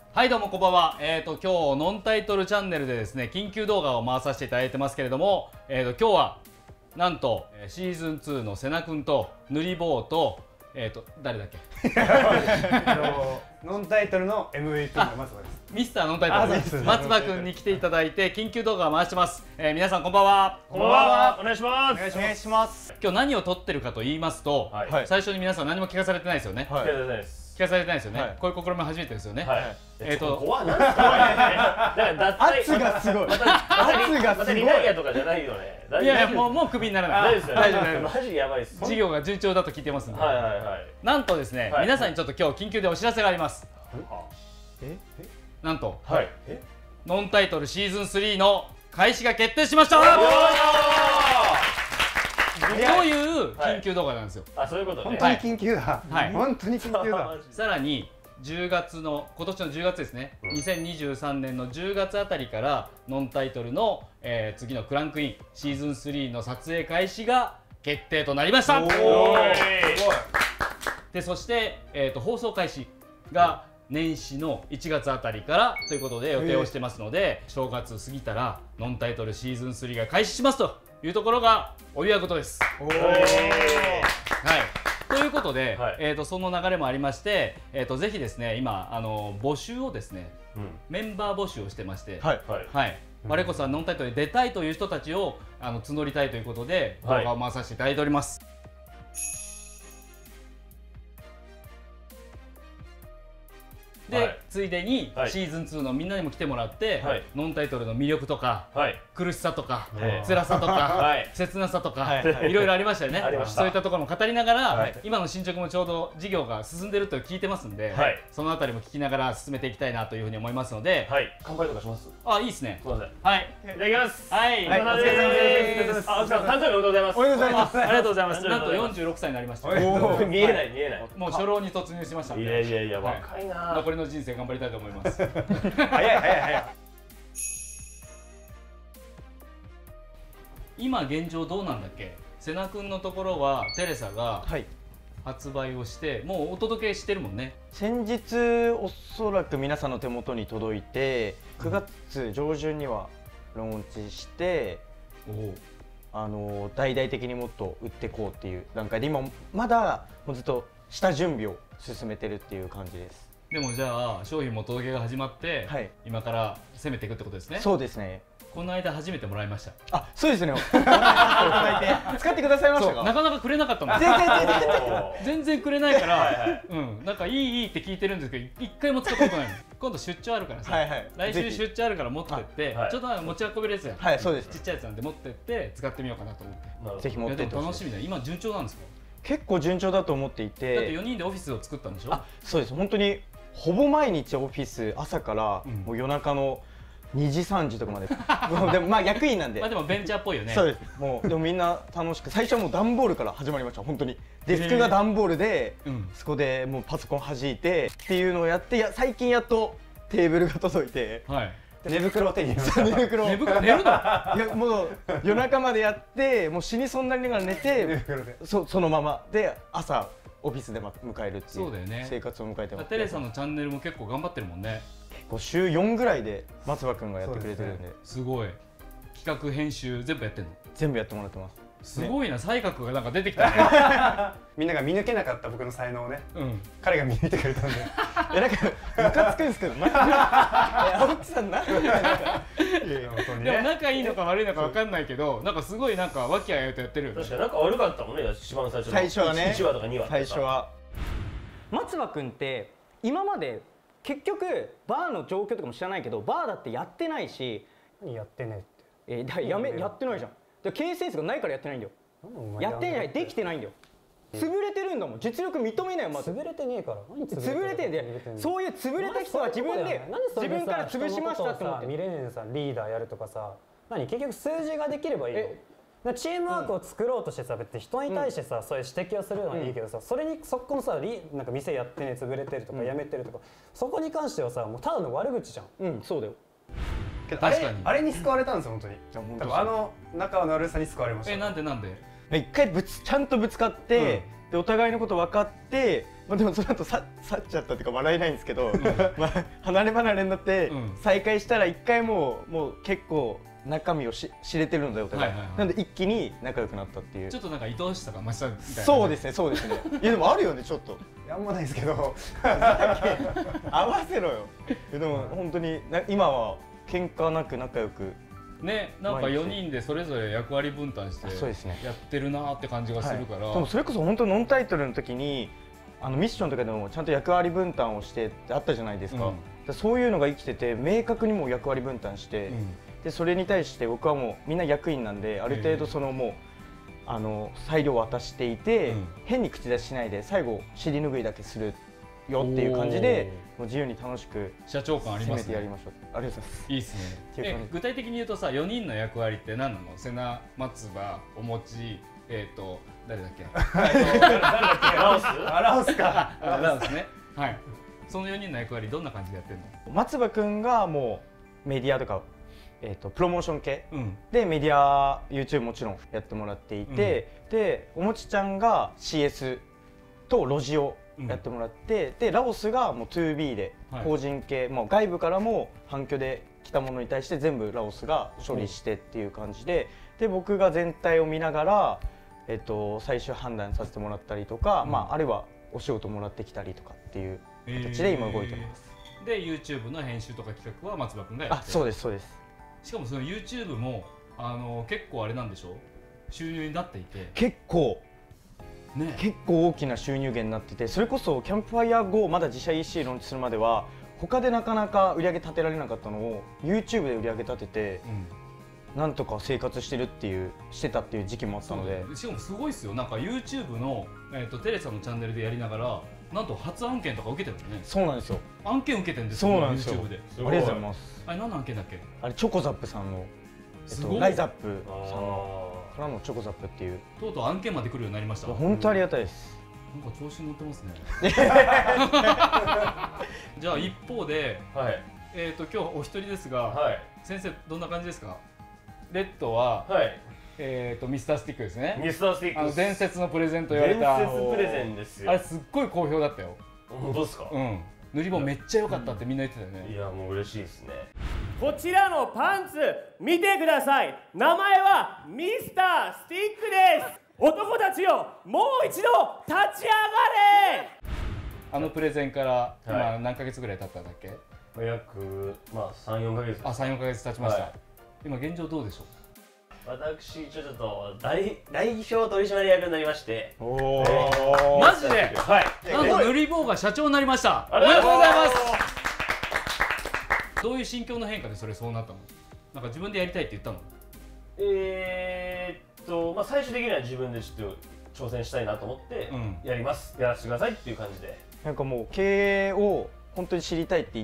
はいどうもこんばんは。今日ノンタイトルチャンネルでですね緊急動画を回させていただいてますけれども、今日はなんとシーズン2の瀬名くんと塗り棒と誰だっけノンタイトルの MVP の松葉です。 ミスターノンタイトルです松葉くんに来ていただいて緊急動画を回してます。皆さんこんばんは。 こんばんは。お願いします。 お願いします。 今日何を撮ってるかと言いますと、最初に皆さん何も聞かされてないですよね。聞かされてないですよね。こういう試み初めてですよね。 怖いなんですか。 圧がすごい。 圧がすごい。リタイアとかじゃないよね。 いやいやもうクビにならない。 大丈夫大丈夫。マジやばいです。 事業が順調だと聞いてますんで。なんとですね皆さんにちょっと今日緊急でお知らせがあります。なんとノンタイトルシーズン3の開始が決定しました。という緊急動画なんですよ。 あ、そういうことね。 本当に緊急だ。本当に緊急だ。 さらに10月の今年の10月ですね、2023年の10月あたりからノンタイトルの、次のクランクインシーズン3の撮影開始が決定となりました。でそして、放送開始が年始の1月あたりからということで予定をしてますので、正月過ぎたらノンタイトルシーズン3が開始しますというところがお祝い事です。はい。ということで、その流れもありまして、ぜひですね今募集をですね、メンバー募集をしてまして、我こそはノンタイトルに出たいという人たちを募りたいということで動画を回させていただいております。でついでにシーズン2のみんなにも来てもらって、ノンタイトルの魅力とか、苦しさとか、辛さとか、切なさとか、いろいろありましたよね。そういったところも語りながら、今の進捗もちょうど事業が進んでると聞いてますんで、そのあたりも聞きながら進めていきたいなというふうに思いますので、 乾杯とかします。 あ、いいですね。 すみません。 はい。 いただきます。 はい。 お疲れ様です。あ、お疲れ様。誕生日おめでとうございます。 おめでとうございます。 ありがとうございます。なんと46歳になりました。 見えない見えない。 もう初老に突入しましたんで。 いやいやいや若いな。 残りの人生頑張りたいと思います。 早い。 今現状どうなんだっけ。瀬名くんのところはテレサが発売をしてもうお届けしてるもんね。 先日おそらく皆さんの手元に届いて9月上旬にはローンチして、大々的にもっと売っていこうっていう段階で今まだもうずっと下準備を進めてるっていう感じです。 でもじゃあ商品も届けが始まって、今から攻めていくってことですね。 そうですね。 この間初めてもらいました。 あ、そうですね。使ってくださいましたか。 なかなかくれなかったの。全然くれないから、なんかいいって聞いてるんですけど、一回も使ったことないの。今度出張あるからさ。来週出張あるから持ってって、ちょっと持ち運べるやつや。はい、そうです。ちっちゃいやつなんで持ってって使ってみようかなと思って。 ぜひ持ってってほしい。 楽しみだ。今順調なんですか。 結構順調だと思っていて。 だって4人でオフィスを作ったんでしょ。 あ、そうです。本当にほぼ毎日オフィス朝からもう夜中の2時3時とかまででもまあ役員なんででもベンチャーっぽいよね。 そうです。もうでもみんな楽しく最初はもう段ボールから始まりました。本当にデスクが段ボールでそこでもうパソコン弾いてっていうのをやって、最近やっとテーブルが届いて寝袋を手に入れました。 寝るの？いやもう夜中までやってもう死にそうになりながら寝てそのままで朝オフィスで迎えるっていう生活を迎えてます。 テレサのチャンネルも結構頑張ってるもんね。 結構週4ぐらいで松葉くんがやってくれてるんで。 すごい。企画編集全部やってんの？ 全部やってもらってます。 すごいな、才覚がなんか出てきたね。 みんなが見抜けなかった僕の才能をね、彼が見抜いてくれたんで。 なんかムカつくんですけど、青木さんなんかでも仲いいのか悪いのか分かんないけど、なんかすごいなんか和気あいあいとやってるよね。 確かに仲悪かったもんね、一番最初の。 最初はね。 1話とか2話。 最初は。 松葉くんって今まで結局バーの状況とかも知らないけど、バーだってやってないし。 何やってねって。 やってないじゃん。経営センスがないからやってないんだよ。やってんじゃない、できてないんだよ。潰れてるんだもん。実力認めないよ。まず潰れてねえから。 潰れてんで、そういう潰れた人は自分から潰しましたって思って。 ミレニアムさんリーダーやるとかさ、結局数字ができればいいの。チームワークを作ろうとしてさ、別に人に対してさ、そういう指摘をするのはいいけどさ、そこのさ、なんか店やってね、潰れてるとか辞めてるとか、そこに関してはさ、もうただの悪口じゃん。 そうだよ。 あれに救われたんですよ本当に。仲の悪さに救われました。 なんで一回ちゃんとぶつかってでお互いのこと分かって、まあ、でもその後去っちゃったっていうか笑えないんですけど、まあ離れ離れになって再会したら一回もう結構中身を知れてるのでお互い、なので一気に仲良くなったっていう。 ちょっとなんか愛おしさが増したみたいな。 そうですねそうですね。いやでもあるよねちょっと。 あんまないですけど合わせろよ。でも本当に今は喧嘩なく仲良くね、なんか4人でそれぞれ役割分担してやってるなーって感じがするから、 でもそれこそ本当ノンタイトルの時にミッションとかでもちゃんと役割分担をしてってあったじゃないですか、そういうのが生きてて明確にもう役割分担して、でそれに対して僕はもうみんな役員なんである程度そのもう裁量を渡していて、変に口出ししないで最後尻拭いだけするよっていう感じでもう自由に楽しく社長感ありますね。 攻めてやりましょう。ありがとうございます。 いいですね。具体的に言うとさ、4人の役割って何なの？瀬名、松葉、おもち、誰だっけ？ ラオス？ ラオスか。 ラオスね。はい。その4人の役割どんな感じでやってるの？ 松葉くんがもうメディアとかプロモーション系、でメディア YouTube もちろんやってもらっていて、でおもちちゃんが CS とロジオやってもらって、でラオスがもう 2B で法人系、もう外部からも反響で来たものに対して全部ラオスが処理してっていう感じで、で僕が全体を見ながら、最終判断させてもらったりとか、あるいはお仕事もらってきたりとかっていう形で今動いてます。 で YouTube の編集とか企画は松葉くんがやってる。 そうですそうです。 しかもその YouTube も結構あれなんでしょう、収入になっていて、 結構大きな収入源になってて、それこそキャンプファイヤー後まだ自社 EC ローンチするまでは他でなかなか売り上げ立てられなかったのを YouTube で売り上げ立てて、なんとか生活してたっていう時期もあったので。 しかもすごいですよ。なんか YouTube の、テレサのチャンネルでやりながらなんと初案件とか受けてるのね。 そうなんですよ。 案件受けてるんですよ。 そうなんですよ。 YouTube で。 ありがとうございます。 あれ何の案件だっけ？ あれチョコザップさんのライザップさんのからのチョコザップっていう。 とうとう案件まで来るようになりました。 本当ありがたいです。 なんか調子に乗ってますね。じゃあ一方で、今日お一人ですが、先生どんな感じですか？レッドはミスタースティックですね。 ミスタースティック。 伝説のプレゼント言われた。 伝説プレゼンですよ。 あれすっごい好評だったよ。 本当ですか？ 塗り棒めっちゃ良かったってみんな言ってたよね。 いやもう嬉しいですね。 こちらのパンツ見てください。名前はミスタースティックです。男たちよ、もう一度立ち上がれ。 プレゼンから今何ヶ月ぐらい経ったんだっけ？ 約3、4ヶ月。 3、4ヶ月経ちました。今現状どうでしょう？ 私ちょっと代表取締役になりまして。 マジで？はい。なんと塗り棒が社長になりました。おめでとうございます。どういう心境の変化でそうなったの？なんか自分でやりたいって言ったの？ 最終的には自分でちょっと挑戦したいなと思ってやらせてくださいっていう感じで。 なんかもう経営を本当に知りたいって言って、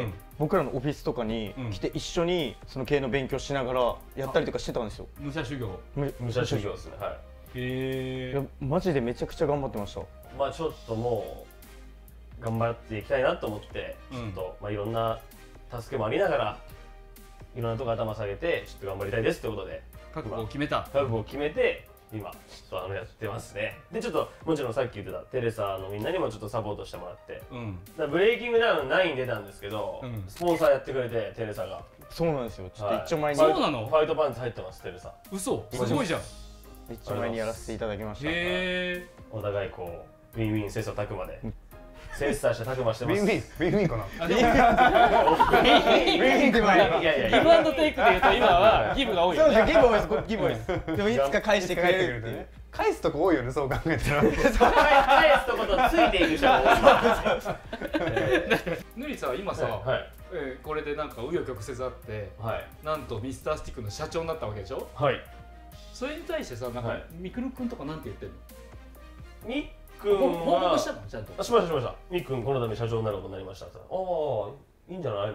僕らのオフィスとかに来て一緒にその経営の勉強しながらやったりとかしてたんですよ。 武者修行。 武者修行ですね。はい。 いやマジでめちゃくちゃ頑張ってました。 ちょっともう頑張っていきたいなと思って、ちょっといろんな助けもありながらいろんなとこ頭下げてちょっと頑張りたいですということで覚悟を決めた。 覚悟を決めて今ちょっとやってますね。でちょっともちろんさっき言ってたテレサのみんなにもちょっとサポートしてもらって、ブレイキングダウン9に出たんですけど、スポンサーやってくれてテレサが。 そうなんですよ。ちょっと一丁前に。 そうなの？ ファイトパンツ入ってますテレサ。 嘘？すごいじゃん。 一丁前にやらせていただきました。 お互いこうウィンウィン切磋琢磨で。センサーしてたくましてます。 ウィンかな。 ギブアンドテイクでいうと今はギブが多い。 そうです。ギブ多いです。ギブ多いです。でもいつか返してくれるっていう。 返すとこ多いよね、そう考えたら。 返すとことついていく人が多い。 ぬりさん今さ、これでなんか紆余曲折あって、なんとミスタースティックの社長になったわけでしょ。はい。それに対してさ、なんかみくるくんとかなんて言ってんの？報告したの？ちゃんと。 しました。みっくんこの度社長になることになりました。ああ、いいんじゃないみ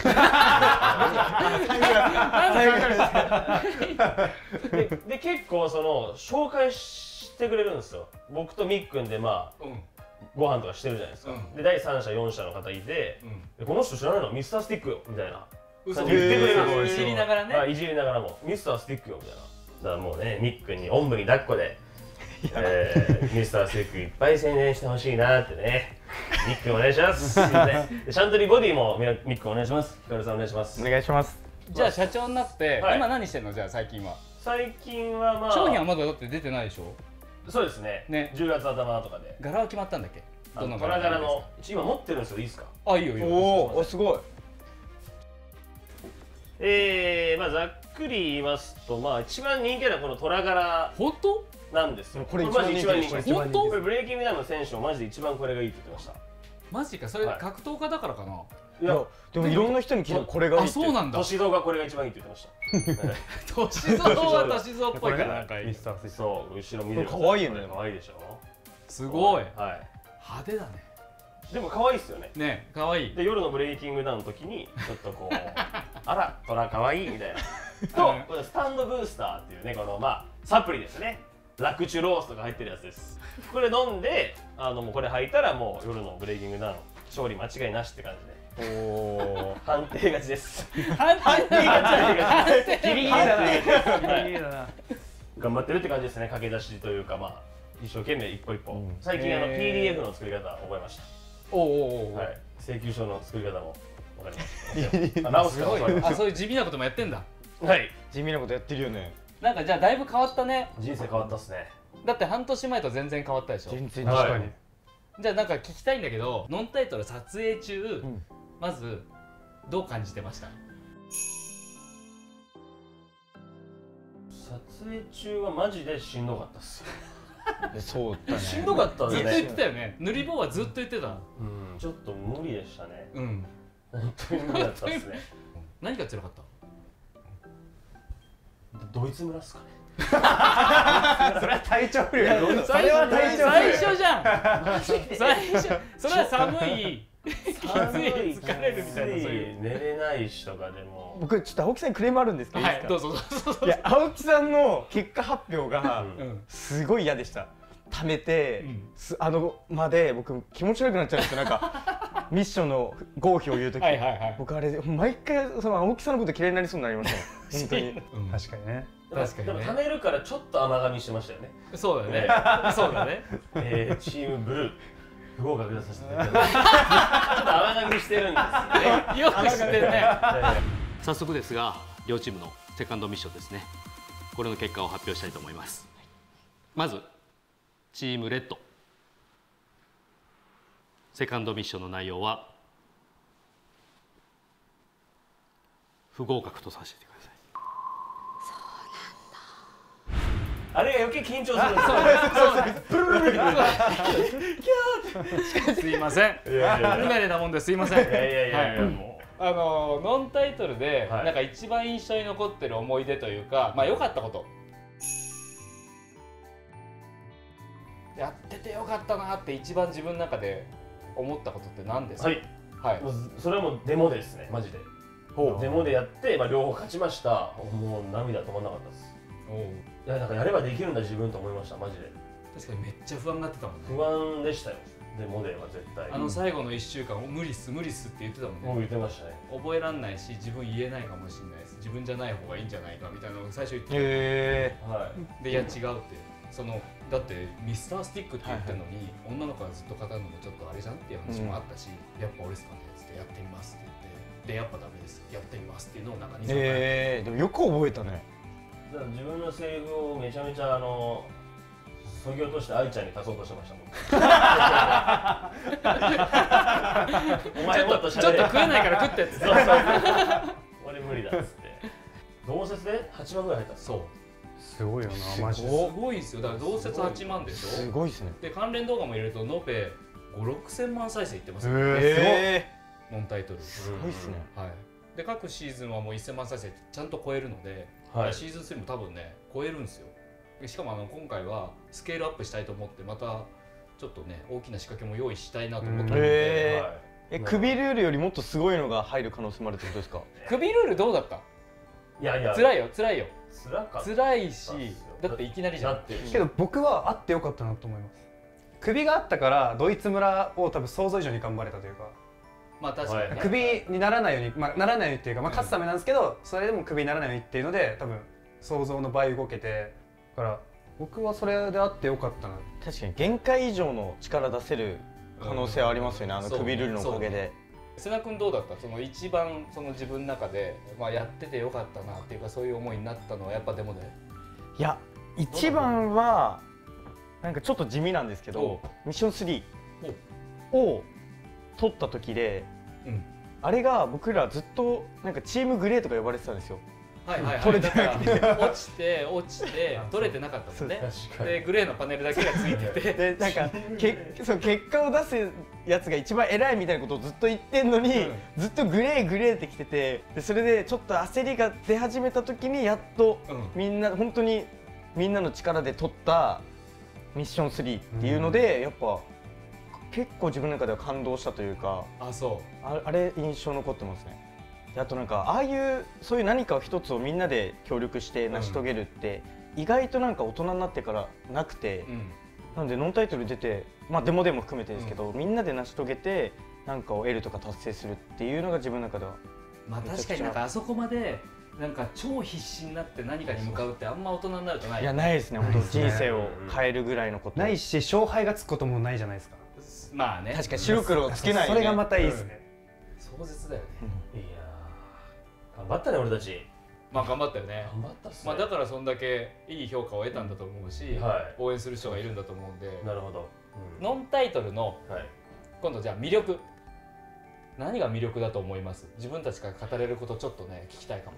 たいな。で結構紹介してくれるんですよ。僕とみっくんでご飯とかしてるじゃないですか。で第3者4者の方いて、この人知らないのミスタースティックよみたいな。言ってくれるんですよ。 いじりながらね。 いじりながらもミスタースティックよみたいな。だからもうねみっくんにおんぶに抱っこでミスタースティックいっぱい宣伝してほしいなってね。ミックお願いします。すいません。シャントリーボディもミックお願いします。ヒカルさんお願いします。 お願いします。 じゃあ社長になって、 はい今何してんの？じゃあ最近は。 最近はまあ商品はまだだって出てないでしょ？ そうですね。10月頭とかで。 柄は決まったんだっけ？ トラ柄の今持ってるんですよ。いいですか？ あ、いいよいいよ。 おお、すごい。 まあざっくり言いますと、まあ一番人気なのはこのトラ柄本当なんですよ。 これマジ一番人気。 本当？ これブレイキングダウンの選手もマジで一番これがいいって言ってました。 マジか、それ格闘家だからかな。 いやでもいろんな人に聞いたこれがいいって。 あ、そうなんだ。 歳三がこれが一番いいって言ってました。 歳三は歳三っぽいからなんかいい。 そう後ろ見てる。 可愛いよね。 可愛いでしょ。 すごい。 はい。 派手だね。 でも可愛いですよね。 ね、可愛い。 で夜のブレイキングダウンの時にちょっとこうあらトラ可愛いみたいな。とこれスタンドブースターっていうねこのまあサプリですね。ラクチュロースとか入ってるやつです。これ飲んでもうこれ履いたらもう夜のブレイキングダウン勝利間違いなしって感じで。おお。判定勝ちです。 判定勝ち。 ギリギリだな。ギリギリだな。 頑張ってるって感じですね。駆け出しというかまあ一生懸命一歩一歩。最近PDF の作り方覚えました。 おお。 はい。請求書の作り方もわかりました。直すから。 あ、そういう地味なこともやってんだ。 はい。 地味なことやってるよね。 なんかじゃあだいぶ変わったね。 人生変わったっすね。 だって半年前と全然変わったでしょ。 全然確かに。 じゃあなんか聞きたいんだけど、ノンタイトル撮影中、まずどう感じてました？ 撮影中はマジでしんどかったっすよ。 そうだね。 しんどかったですね。 ずっと言ってたよね。塗り棒はずっと言ってた。 ちょっと無理でしたね。 うん。 本当に無理だったっすね。 何が辛かった？ ドイツ村っすかね。 それは体調不良や。それは体調不良。 最初じゃん。最初。それは寒い。疲れるみたいな。 寝れないしとかでも。 僕ちょっと青木さんにクレームあるんですけど。 はい、どうぞどうぞ。 いや青木さんの結果発表がすごい嫌でした。貯めてまで僕気持ち悪くなっちゃうんですよ。なんかミッションの合否を言うとき、僕あれ毎回その青木さんのこと嫌いになりそうになりました本当に。 確かにね。 確かにね。 でも貯めるからちょっと甘噛みしてましたよね。 そうだね。そうだね。 チームブルー不合格出させていただきます。ちょっと甘噛みしてるんですよく知ってるね。 早速ですが両チームのセカンドミッションですね。これの結果を発表したいと思います。まずチームレッド、セカンドミッションの内容は不合格とさせてください。 あれが余計緊張するんですよ。 すいません。不慣れなもんですいません。 いやもうノンタイトルでなんか一番印象に残ってる思い出というか、まあ良かったこと。やっててよかったなって一番自分の中で思ったことって何ですか？はい。はい。 それはもうデモですね、マジで。デモでやって両方勝ちました。もう涙止まんなかったです。いやなんかやればできるんだ自分と思いましたマジで。 確かにめっちゃ不安になってたもんね。 不安でしたよ。デモでは絶対。 最後の1週間無理っす無理っすって言ってたもんね。 もう言ってましたね。 覚えらんないし自分言えないかもしれないです。自分じゃない方がいいんじゃないかみたいなのを最初言ってた。はい。でいや違うってだってミスタースティックって言ってるのに女の子がずっと語るのもちょっとあれじゃんっていう話もあったし、やっぱ俺っすかねっつってやってみますって言ってでやっぱダメですやってみますっていうのをなんか2、3回。 でもよく覚えたね。 だから自分のセリフをめちゃめちゃ削ぎ落として愛ちゃんに足そうとしてましたもん。お前もっとしゃべれ。 ちょっと食えないから食ってっつって。 俺無理だっつって。同説で8万ぐらい入った。 そう。 すごいよな、マジで。 すごいですよ。だから同説8万でしょ。 すごいですね。 で関連動画も入れると延べ5、6000万再生いってますよ。ノンタイトル。 すごいですね。 はい。で各シーズンはもう1000万再生ちゃんと超えるので、シーズン3も多分ね超えるんですよ。しかも今回はスケールアップしたいと思ってまたちょっとね大きな仕掛けも用意したいなと思ってるので。 首ルールよりもっとすごいのが入る可能性もあるってことですか？ 首ルールどうだった？ いやいや。 辛いよ辛いよ。 辛いしだっていきなりじゃん。 けど僕はあってよかったなと思います。首があったからドイツ村を多分想像以上に頑張れたというか。 まあ確かに、ね、 首にならないように、ならないようにっていうか、勝つためなんですけど、それでも首にならないようにっていうので多分想像の倍動けてだから僕はそれであってよかったな。 確かに限界以上の力出せる可能性はありますよね、首ルールのおかげで。 瀬名君どうだった？その一番その自分の中で、やっててよかったなっていうか、そういう思いになったのはやっぱデモで。 いや、一番はなんかちょっと地味なんですけど、ミッション3を取った時で、あれが僕らずっとなんかチームグレーとか呼ばれてたんですよ。取れてなくて、 落ちて取れてなかったもんね。でグレーのパネルだけがついてて、 でなんかその結果を出すやつが一番偉いみたいなことをずっと言ってんのに、ずっとグレーってきてて、でそれでちょっと焦りが出始めた時にやっとみんな本当にみんなの力で取ったミッション3っていうので、やっぱ結構自分の中では感動したというか、あれ印象残ってますね。あとなんかああいうそういう何かを一つをみんなで協力して成し遂げるって意外となんか大人になってからなくて、なのでノンタイトル出て、デモでも含めてですけど、みんなで成し遂げて何かを得るとか達成するっていうのが自分の中では。 確かになんかあそこまでなんか超必死になって何かに向かうってあんま大人になるとない。 いや、ないですね。本当人生を変えるぐらいのことないし、勝敗がつくこともないじゃないですか。 まあね、 確かに白黒をつけない、 それがまたいいですね。 壮絶だよね。 いや頑張ったね俺たち。 頑張ったよね。 頑張ったっすね。 だからそんだけいい評価を得たんだと思うし、応援する人がいるんだと思うんで。 なるほど。 ノンタイトルの今度じゃあ魅力、何が魅力だと思います？自分たちから語れることちょっとね聞きたいかも。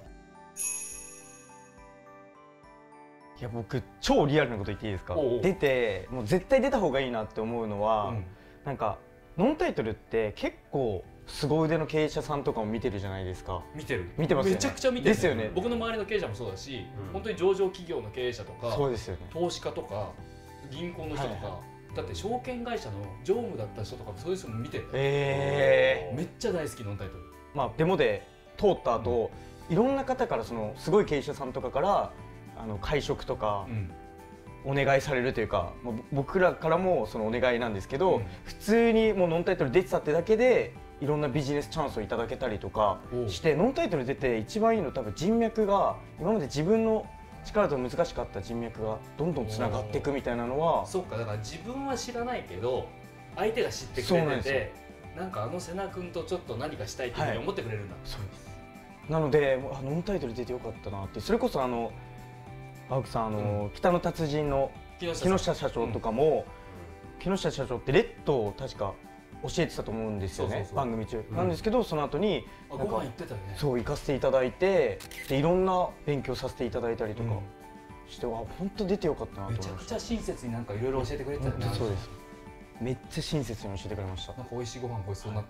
いや、僕超リアルなこと言っていいですか？出てもう絶対出た方がいいなって思うのは、なんかノンタイトルって結構凄腕の経営者さんとかも見てるじゃないですか。 見てる。 見てますよね。 めちゃくちゃ見てる。 ですよね。 僕の周りの経営者もそうだし、本当に上場企業の経営者とか、 そうですよね。 投資家とか銀行の人とか、だって証券会社の常務だった人とかそういう人も見てる。めっちゃ大好きノンタイトル。 デモで通った後、いろんな方からそのすごい経営者さんとかから会食とかお願いされるというか、僕らからもそのお願いなんですけど、普通にもうノンタイトル出てたってだけでいろんなビジネスチャンスをいただけたりとかして、ノンタイトル出て一番いいの多分人脈が、今まで自分の力と難しかった人脈がどんどんつながっていくみたいなのは。 そうか、だから自分は知らないけど相手が知ってくれてて、なんか瀬名君とちょっと何かしたいっていうふうに思ってくれるんだ。 そうです。なのでノンタイトル出てよかったなって。それこそ青木さん、北の達人の木下社長とかも、木下社長ってレッドを確か教えてたと思うんですよね、番組中なんですけど、その後にご飯行ってたよね。 そう行かせていただいて、でいろんな勉強させていただいたりとかして、本当出てよかったなと思いました。 めちゃくちゃ親切になんかいろいろ教えてくれてたよね。 そうです。めっちゃ親切に教えてくれました。 なんか美味しいご飯ごちそうになって、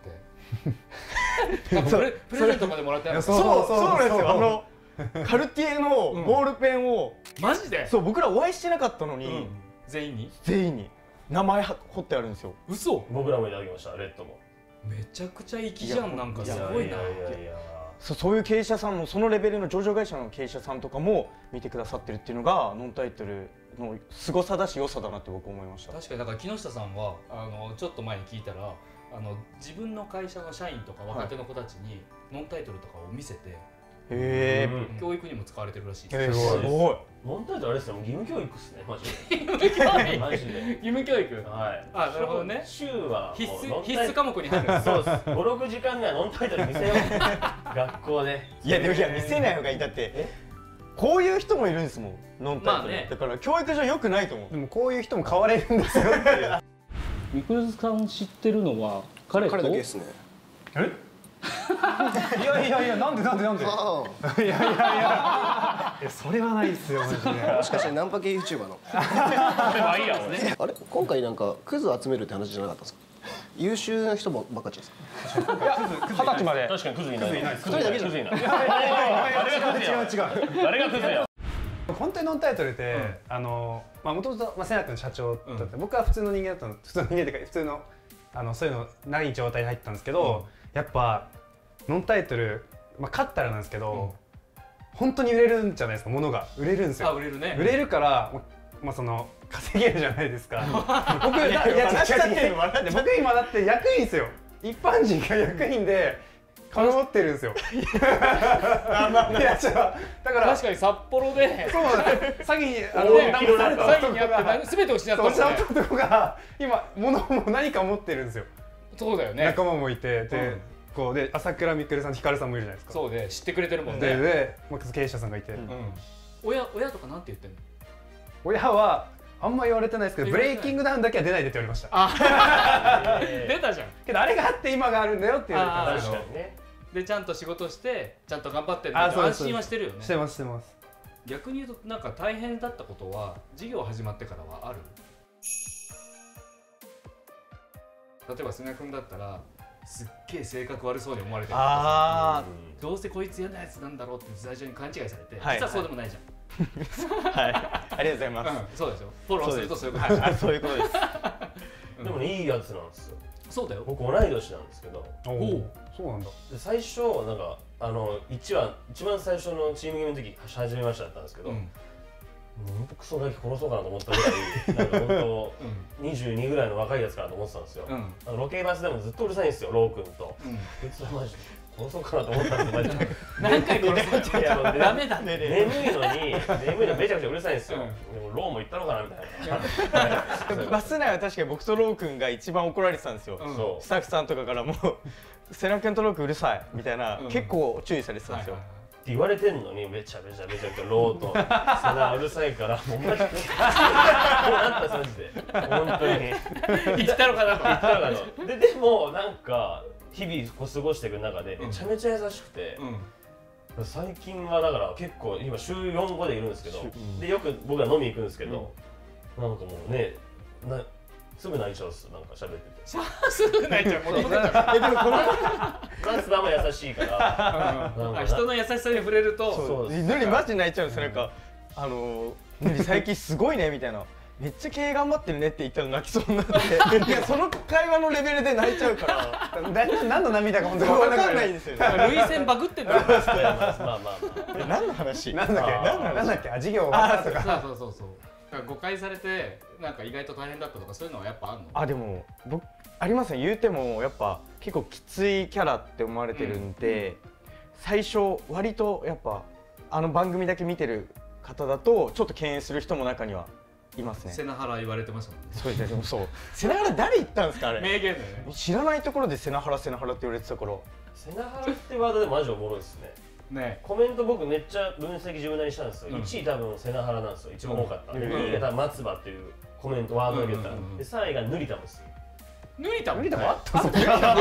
なんかプレゼントまでもらってなかった。 そうなんですよ。カルティエのボールペンをマジで、 そう僕らお会いしてなかったのに、 全員に名前彫ってあるんですよ。 嘘。 僕らもいただきました、レッドも。 めちゃくちゃ粋じゃん。なんかすごいな。 そういう経営者さんも、そのレベルの上場会社の経営者さんとかも見てくださってるっていうのがノンタイトルの凄さだし良さだなって僕思いました。 確かにだから木下さんはちょっと前に聞いたら自分の会社の社員とか若手の子たちにノンタイトルとかを見せて、教育にも使われてるらしいです。 すごい。 ノンタイトルあれですよ、義務教育っすね、マジで。 義務教育。 マジで。 義務教育。 はい。 なるほどね。 週は必須科目に入る。 そうです。5、6時間ぐらいノンタイトル見せよう。学校で。 いやでも見せない方がいい。だってこういう人もいるんですもん、ノンタイトル。だから教育上良くないと思う。 でもこういう人も変われるんですよっていう。 みくるさん知ってるのは彼だけですね。 いやなんでいやそれはないですよマジで。 もしかしてナンパ系 YouTuber のあれ今回なんかクズ集めるって話じゃなかったですか？優秀な人ばっかりですか ？20歳まで。 確かにクズいない。 一人だけじゃない。 違う。 誰がクズや。 本当にノンタイトルってもともと瀬名君社長だって、僕は普通の人間だったの。普通の人間っていうか普通のそういうのない状態で入ったんですけど、やっぱノンタイトル勝ったらなんですけど、本当に売れるんじゃないですか。物が売れるんですよ。 売れるね。 売れるからその稼げるじゃないですか。僕今だって役員ですよ。一般人が役員で金持ってるんですよ。いやだから確かに札幌でそうなんです詐欺に詐欺にあって全てを失ったもんね。 失った男が今物も何か持ってるんですよ。 そうだよね。 仲間もいてでこうで朝倉未来さんと光さんもいるじゃないですか。 そうで知ってくれてるもんね。 で経営者さんがいて、 親とかなんて言ってんの？ 親はあんま言われてないですけど、ブレイキングダウンだけは出ないでって言われました。 出たじゃん。 けどあれがあって今があるんだよって言われてたんですけど。 確かにね。 でちゃんと仕事してちゃんと頑張ってるって安心はしてるよね。 してます。 逆に言うとなんか大変だったことは事業始まってからはある？例えば菅君だったらすっげえ性格悪そうに思われてるとか、どうせこいつ嫌なやつなんだろうって最初に勘違いされて、実はそうでもないじゃん。 はい、ありがとうございます。 そうでしょ。フォローするとそういうこと。 そういうことです。 でもね、いいやつなんですよ。 そうだよ。 僕同い年なんですけど。 そうなんだ。 最初なんか一番最初のチームゲームの時初めましてだったんですけど、クソガキ殺そうかなと思ったぐらい、なんか本当22ぐらいの若いやつかなと思ってたんですよ。ロケバスでもずっとうるさいんですよ、ロー君と。こいつはマジで殺そうかなと思ったんですよ。 何回殺そうか。ダメだね。 眠いのめちゃくちゃうるさいんですよ。でもローも行ったのかなみたいな。 バス内は確かに僕とロー君が一番怒られてたんですよ。スタッフさんとかからも瀬名君とロー君うるさいみたいな結構注意されてたんですよ。 って言われてんのにめちゃめちゃローと瀬名うるさいからもうマジでこうなったマジで本当に言ったのかなでもなんか日々こう過ごしていく中でめちゃめちゃ優しくて、最近はだから結構今週4、5でいるんですけど、でよく僕は飲み行くんですけど、なんかもうねすぐ泣いちゃうっす、なんか喋ってて。 すぐ泣いちゃう。でもこのダンスも優しいから。 人の優しさに触れると。 ぬりマジ泣いちゃうんです。なんかぬり最近すごいねみたいな。めっちゃ経営頑張ってるねって言ったら泣きそうになっていやその会話のレベルで泣いちゃうから何の涙か本当に分かんないんですよね。 涙腺バグってんだよ。 まあ何の話？ なんだっけ授業終わったとか。 そう誤解されてなんか意外と大変だったとかそういうのはやっぱあるの？ でも僕ありますね。言うてもやっぱ結構きついキャラって思われてるんで、最初割とやっぱ番組だけ見てる方だとちょっと敬遠する人も中にはいますね。 瀬名原言われてましたもんね。 そうですね。でもそう瀬名原誰言ったんですかあれ？ 名言だよね。 知らないところで瀬名原って言われてたから。 瀬名原ってワードでマジおもろいですね。コメント僕めっちゃ分析自分なりにしたんですよ。1位多分瀬名原なんですよ。一番多かった。2位が多分松葉っていうコメントワードだけ言ったら。で3位がヌリタムです。 ヌリタムあったっ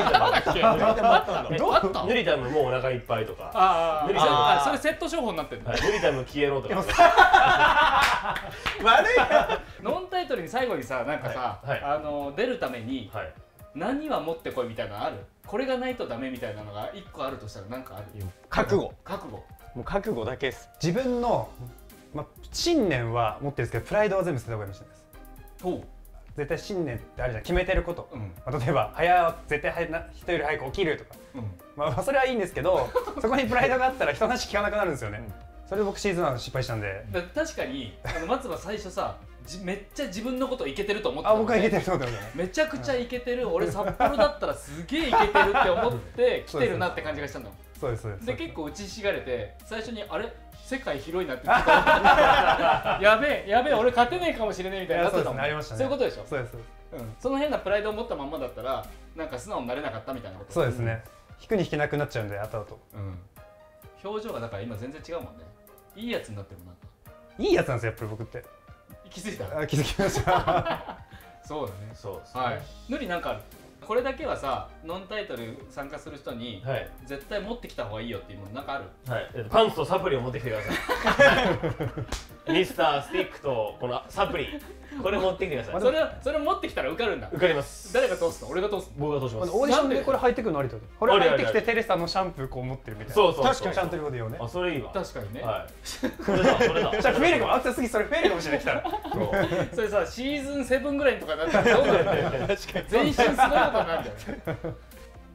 け？ ヌリタムもうお腹いっぱいとか。 それセット商法になってるんだ。 ヌリタム消えろとか。 悪いな。 ノンタイトルに最後にさなんかさ出るために何は持ってこいみたいなのある？これがないとダメみたいなのが1個あるとしたら何かある？ 覚悟。 もう覚悟だけです。 自分の信念は持ってるんですけどプライドは全部捨てた方がいいかもしれないです。絶対信念ってあるじゃん、決めてること、例えば絶対人より早く起きるとか、それはいいんですけどそこにプライドがあったら人の話聞かなくなるんですよね。それで僕シーズン1失敗したんで。 確かに松葉最初さめっちゃ自分のことイケてると思ってた。 僕はいけてると思ってます。 めちゃくちゃイケてる。俺札幌だったらすげえイケてるって思って来てるなって感じがしたの。 そうです。 で結構打ちひしがれて最初にあれ世界広いなってやべえ俺勝てねえかもしれねえみたいななってたもん。そういうことでしょ。 そうです。 その変なプライドを持ったまんまだったらなんか素直になれなかったみたいなこと。 そうですね。引くに引けなくなっちゃうんで後々。 表情がだから今全然違うもんね。いいやつになってるもんなんか。 いいやつなんですよやっぱり僕って。 気づいた？ 気づきました。 そうだね。 そうですね。 はい。ぬりなんかある？これだけはさノンタイトル参加する人に絶対持ってきた方がいいよっていうものなんかある？ はい。パンツとサプリを持ってきてください。ミスタースティックとこのサプリこれ持ってきてください。 それ持ってきたら受かるんだ。 受かります。 誰が通すの？俺が通すの？ 僕が通します。 オーディションでこれ履いてくるのありだよ。これ履いてきてテレサのシャンプーこう持ってるみたいな。 そう確かにシャンプー用でよね。 それいいわ。 確かにね。 はい。それだ。 じゃあ増えるかも。あった次それ増えるかもしれないから。 それさシーズン7ぐらいとかなったらどうなるんだよ。確かに全身すごいことになるんだよね。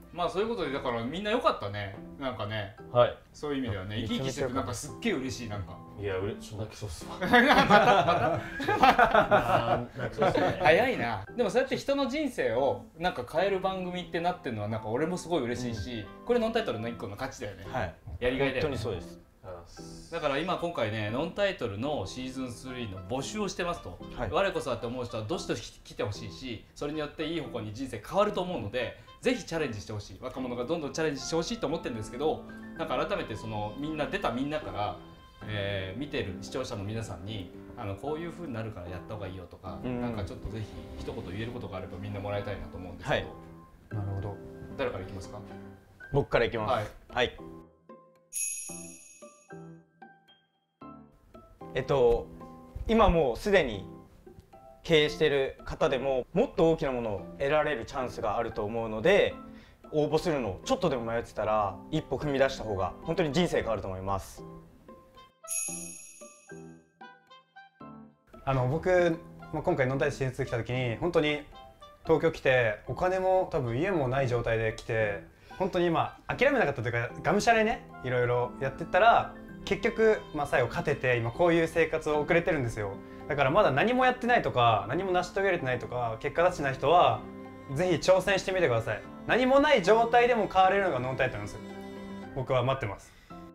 まあそういうことでだからみんな良かったね。なんかね、 はい。 そういう意味ではね、生き生きしててなんかすっげえ嬉しいなんか。 いや、ちょっと泣きそうっすわ。 また泣きそうっすね。 早いな。でもそうやって人の人生をなんか変える番組ってなってるのはなんか俺もすごい嬉しいし、これノンタイトルの一個の価値だよね。 はい。 やりがいだよね。 本当にそうです。 だから今回ねノンタイトルのシーズン3の募集をしてますと、 はい、 我こそはって思う人はどしどし来てほしいし、それによっていい方向に人生変わると思うので、ぜひチャレンジしてほしい。若者がどんどんチャレンジしてほしいと思ってるんですけど、なんか改めてそのみんなから、見てる視聴者の皆さんにこういう風になるからやった方がいいよとか、なんかちょっとぜひ一言言えることがあればみんなもらいたいなと思うんですけど、 はい、なるほど。 誰からいきますか？ 僕からいきます。 はい、 はい、今もうすでに経営している方でももっと大きなものを得られるチャンスがあると思うので、応募するのをちょっとでも迷ってたら一歩踏み出した方が本当に人生変わると思います。 僕、今回ノンタイトルシーズン2来た時に本当に東京来てお金も多分家もない状態で来て、本当に今諦めなかったというかがむしゃらにねいろいろやってったら結局最後勝てて今こういう生活を送れてるんですよ。だからまだ何もやってないとか何も成し遂げれてないとか結果出してない人はぜひ挑戦してみてください。何もない状態でも変われるのがノンタイトルなんですよ。僕は待ってます。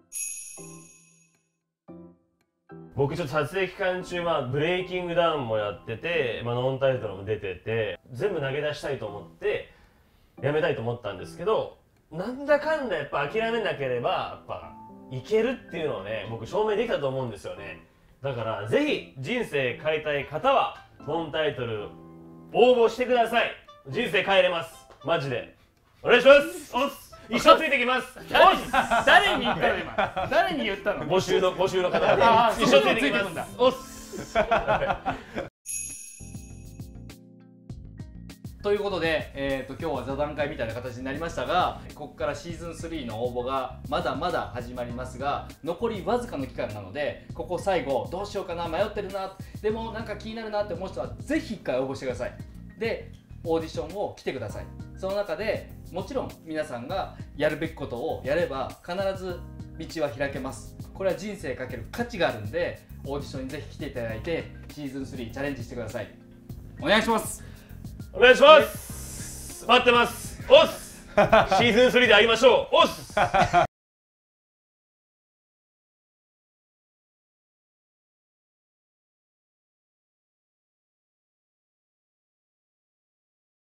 僕ちょっと撮影期間中ブレイキングダウンもやってて、ノンタイトルも出てて全部投げ出したいと思ってやめたいと思ったんですけど、なんだかんだやっぱ諦めなければやっぱいけるっていうのをね僕証明できたと思うんですよね。だからぜひ人生変えたい方はノンタイトル応募してください。人生変えれます。マジでお願いします。おっす、一生ついてきます。 誰に言ったの今？誰に言ったの？ 募集の方で一生ついてきます。おっす。 ということで、今日は座談会みたいな形になりましたが、ここからシーズン3の応募がまだまだ始まりますが、残りわずかの期間なので、ここ最後どうしようかな迷ってるな、でもなんか気になるなって思う人はぜひ1回応募してください。でオーディションを来てください。その中でもちろん皆さんがやるべきことをやれば必ず道は開けます。これは人生かける価値があるんで、オーディションにぜひ来ていただいてシーズン3チャレンジしてください。お願いします。 お願いします。待ってます。おっす。シーズン3で会いましょう。おっす。